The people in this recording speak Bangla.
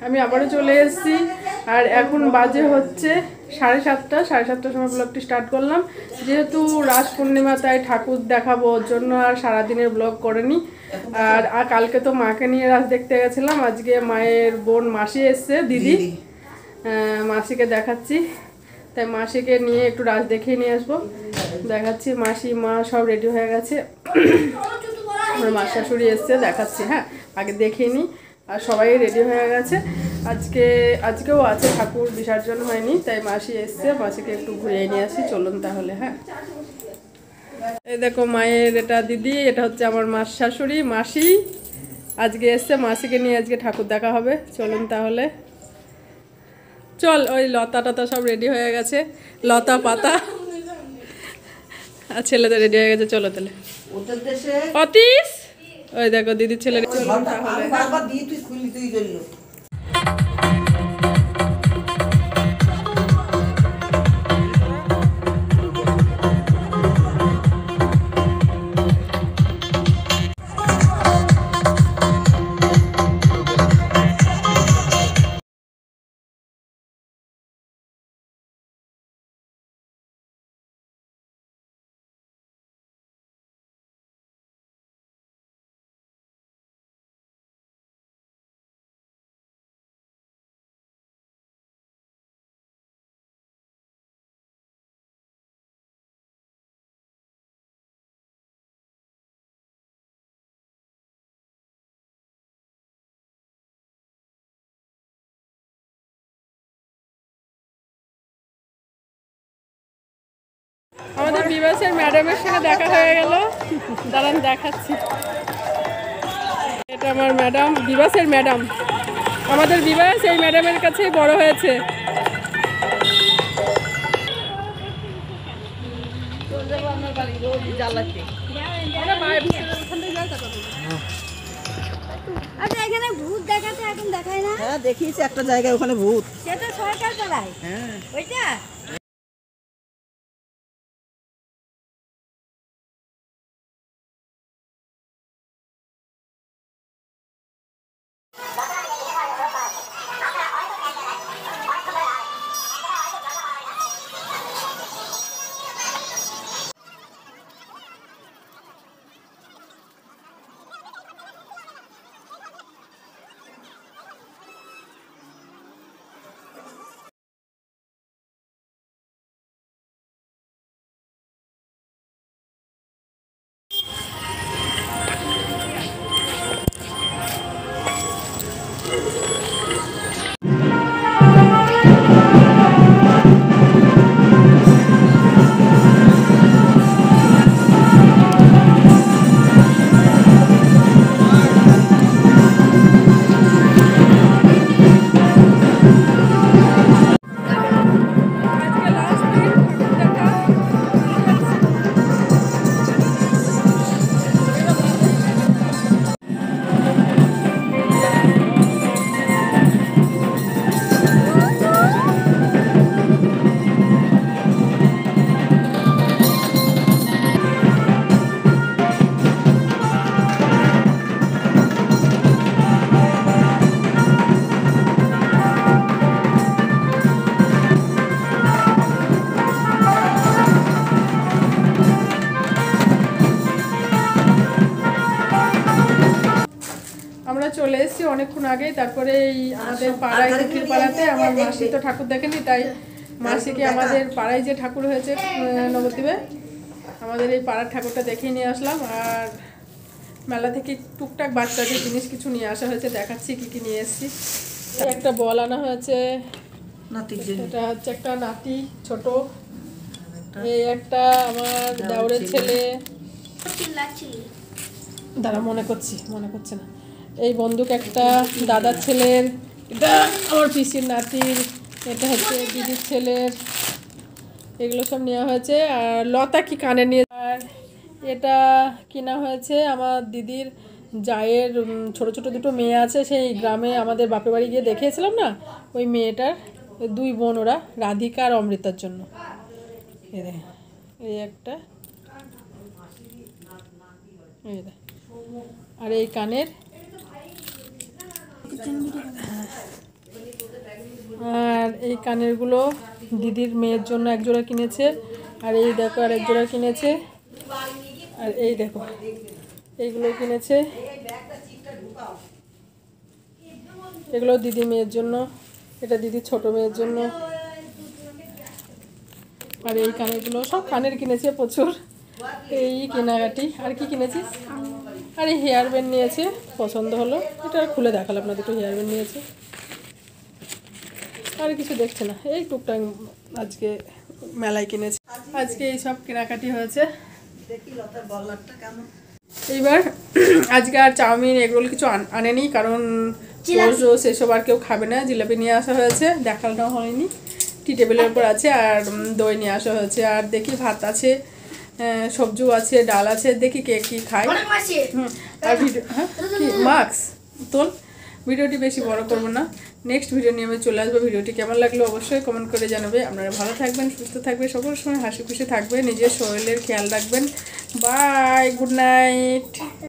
আমি আবারও চলে এসেছি আর এখন বাজে হচ্ছে 7:30। 7:30টার সময় ব্লগটি স্টার্ট করলাম। যেহেতু রাস পূর্ণিমা তাই ঠাকুর দেখাবো, ওর জন্য আর সারাদিনের ব্লগ করেনি। আর কালকে তো মাকে নিয়ে রাস দেখতে গেছিলাম। আজকে মায়ের বোন মাসি এসছে, দিদি, মাসিকে দেখাচ্ছি। তাই মাসিকে নিয়ে একটু রাস দেখিয়ে নিয়ে আসবো। দেখাচ্ছি মাসি মা সব রেডি হয়ে গেছে। আমার মা শাশুড়ি এসছে, দেখাচ্ছি। হ্যাঁ, আগে দেখিয়ে নিই। আর সবাই রেডি হয়ে গেছে। আজকেও আছে, ঠাকুর বিসর্জন হয়নি, তাই মাসি এসছে। মাসিকে একটু ঘুরিয়ে নিয়ে আসি, চলুন তাহলে। হ্যাঁ, এই দেখো মায়ের এটা দিদি, এটা হচ্ছে আমার মা শাশুড়ি মাসি আজকে এসছে। মাসিকে নিয়ে আজকে ঠাকুর দেখা হবে, চলুন তাহলে। চল, ওই লতা টতা সব রেডি হয়ে গেছে, লতা পাতা, আর ছেলেদের রেডি হয়ে গেছে। চলো তাহলে। অতীশ, ওই দেখো দিদির ছেলে। আমাদের বিবাসের ম্যাডামের সঙ্গে দেখা হয়ে গেল, দাঁড়ান দেখাচ্ছি। এটা আমার ম্যাডাম, বিবাসের ম্যাডাম। আমাদের বিবাস এই ম্যাডামের কাছেই বড় হয়েছে। আচ্ছা, এখানে ভূত দেখাতে এখন দেখায় না? হ্যাঁ, দেখিয়েছি একটা জায়গায়, ওখানে ভূত। সেটা সরকার চালায়। হ্যাঁ, ওইটা আমরা চলে এসেছি অনেকক্ষণ আগে। তারপরে এই আমাদের পাড়ায়, কুকির পাড়াতে আমার মাসি তো ঠাকুর দেখেনি, তাই মাসিকে আমাদের পাড়ায় যে ঠাকুর হয়েছে নবদ্বীপে, আমাদের এই পাড়ার ঠাকুরটা দেখিয়ে নিয়ে আসলাম। আর মেলা থেকে টুকটাক বাচ্চাদের জিনিস কিছু নিয়ে আসা হয়েছে, দেখাচ্ছি কি কি নিয়ে এসেছি। একটা বল আনা হয়েছে, এটা হচ্ছে একটা নাতি ছোট, এই একটা আমার দেওরের ছেলে, দাঁড়া মনে করছে না, এই বন্দুক একটা দাদার ছেলের, এটা আমার পিসির নাতির, এটা হচ্ছে দিদির ছেলের, এগুলো সব নেওয়া হয়েছে। আর লতা কি কানে নিয়ে, আর এটা কিনা হয়েছে আমার দিদির জায়ের ছোট ছোট দুটো মেয়ে আছে, সেই গ্রামে আমাদের বাপের বাড়ি গিয়ে দেখিয়েছিলাম না, ওই মেয়েটার দুই বোন, ওরা রাধিকা আর অমৃতার জন্য। এই একটা, এই আর এই কানের, এই কানেরগুলো দিদির মেয়ের জন্য এক জোড়া কিনেছে, আর এই দেখো আর এক জোড়া কিনেছে, আর এই দেখো এইগুলো কিনেছে, এগুলো দিদি মেয়ের জন্য, এটা দিদি ছোট মেয়ের জন্য। আর এই কানেরগুলো সব কানের কিনেছে প্রচুর, এই কেনাকাটি। আর কি কিনেছিস? আর এই হেয়ার ব্যান্ড নিয়েছে, পছন্দ হলো, এটা আর খুলে দেখালাম না, দুটো হেয়ার ব্যান্ড নিয়েছে। আর কিছু দেখছে না, এই টুকটাক আজকে মেলায় কিনেছে। আজকে এই সব কেনাকাটি হয়েছে। এইবার আজকে আর চাউমিন এগরোল কিছু আনেনি, কারণ রোজ এসব আর কেউ খাবে না। জিলাপি নিয়ে আসা হয়েছে, দেখানো হয়নি, টি টেবিলের উপর আছে, আর দই নিয়ে আসা হয়েছে। আর দেখি ভাত আছে, সবজিও আছে, ডাল আছে, দেখি কে কি খায়। আর ভিডিও কি মাস্ক তোল, ভিডিওটি বেশি বড় করবো না, নেক্সট ভিডিও নিয়ে আমি চলে আসবো। ভিডিওটি কেমন লাগলো অবশ্যই কমেন্ট করে জানাবে। আপনারা ভালো থাকবেন, সুস্থ থাকবেন, সকল সময় হাসি খুশি থাকবে, নিজের শরীরের খেয়াল রাখবেন। Bye, good night.